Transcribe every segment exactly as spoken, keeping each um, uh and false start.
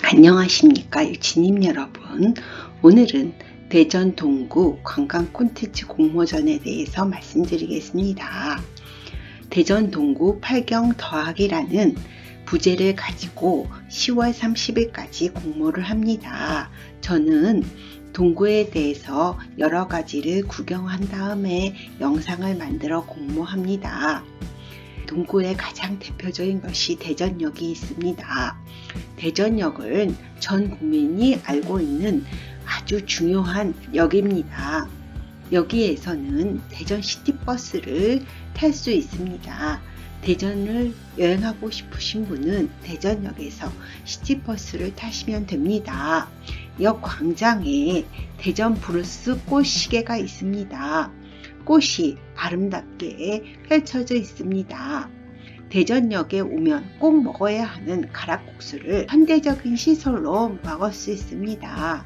안녕하십니까 유치님 여러분. 오늘은 대전 동구 관광 콘텐츠 공모전에 대해서 말씀드리겠습니다. 대전 동구 팔경 더하기라는 부제를 가지고 시월 삼십일까지 공모를 합니다. 저는 동구에 대해서 여러 가지를 구경한 다음에 영상을 만들어 공모합니다. 동구의 가장 대표적인 것이 대전역이 있습니다. 대전역은 전 국민이 알고 있는 아주 중요한 역입니다. 여기에서는 대전 시티버스를 탈 수 있습니다. 대전을 여행하고 싶으신 분은 대전역에서 시티버스를 타시면 됩니다. 역 광장에 대전 브루스 꽃시계가 있습니다. 꽃이 아름답게 펼쳐져 있습니다. 대전역에 오면 꼭 먹어야 하는 가락국수를 현대적인 시설로 먹을 수 있습니다.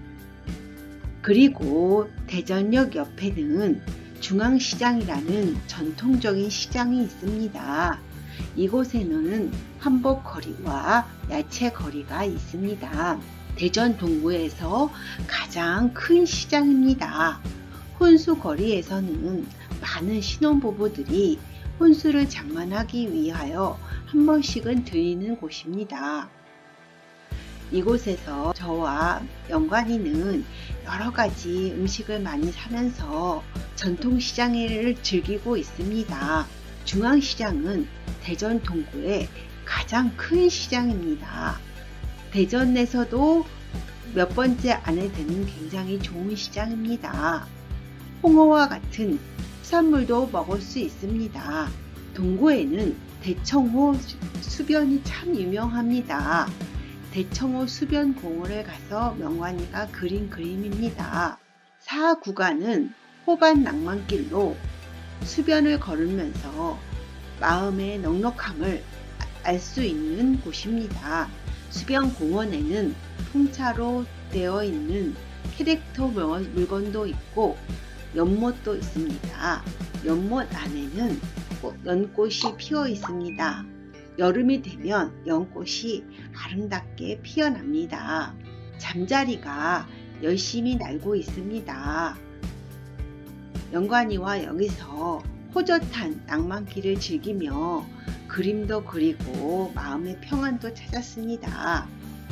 그리고 대전역 옆에는 중앙시장이라는 전통적인 시장이 있습니다. 이곳에는 한복거리와 야채거리가 있습니다. 대전 동구에서 가장 큰 시장입니다. 혼수거리에서는 많은 신혼부부들이 혼수를 장만하기 위하여 한 번씩은 들리는 곳입니다. 이곳에서 저와 영관이는 여러가지 음식을 많이 사면서 전통시장을 즐기고 있습니다. 중앙시장은 대전 동구의 가장 큰 시장입니다. 대전에서도 몇 번째 안에 드는 굉장히 좋은 시장입니다. 홍어와 같은 수산물도 먹을 수 있습니다. 동구에는 대청호 수변이 참 유명합니다. 대청호 수변 공원을 가서 명관이가 그린 그림입니다. 사 구간은 호반 낭만길로 수변을 걸으면서 마음의 넉넉함을 알 수 있는 곳입니다. 수변 공원에는 풍차로 되어 있는 캐릭터 물건도 있고 연못도 있습니다. 연못 안에는 연꽃이 피어 있습니다. 여름이 되면 연꽃이 아름답게 피어납니다. 잠자리가 열심히 날고 있습니다. 영관이와 여기서 호젓한 낭만길을 즐기며 그림도 그리고 마음의 평안도 찾았습니다.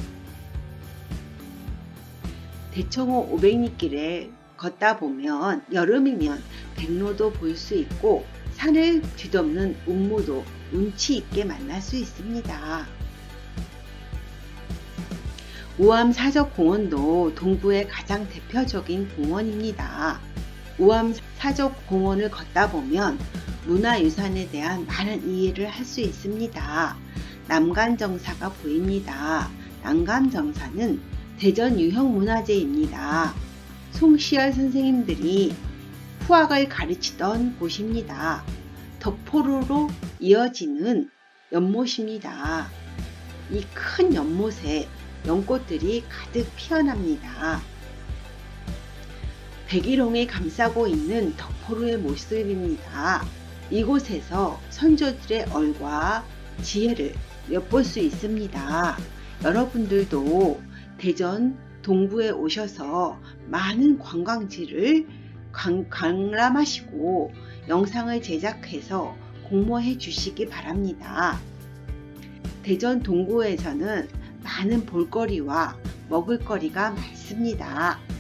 대청호 오백 리길에 걷다 보면 여름이면 백로도 볼 수 있고 산을 뒤덮는 운무도 운치 있게 만날 수 있습니다. 우암 사적공원도 동구의 가장 대표적인 공원입니다. 우암 사적공원을 걷다 보면 문화유산에 대한 많은 이해를 할 수 있습니다. 남간정사가 보입니다. 남간정사는 대전 유형문화재입니다. 송시열 선생님들이 후학을 가르치던 곳입니다. 덕포로로 이어지는 연못입니다. 이 큰 연못에 연꽃들이 가득 피어납니다. 백일홍이 감싸고 있는 덕포로의 모습입니다. 이곳에서 선조들의 얼과 지혜를 엿볼 수 있습니다. 여러분들도 대전 동구에 오셔서 많은 관광지를 관, 관람하시고 영상을 제작해서 공모해 주시기 바랍니다. 대전 동구에서는 많은 볼거리와 먹을거리가 많습니다.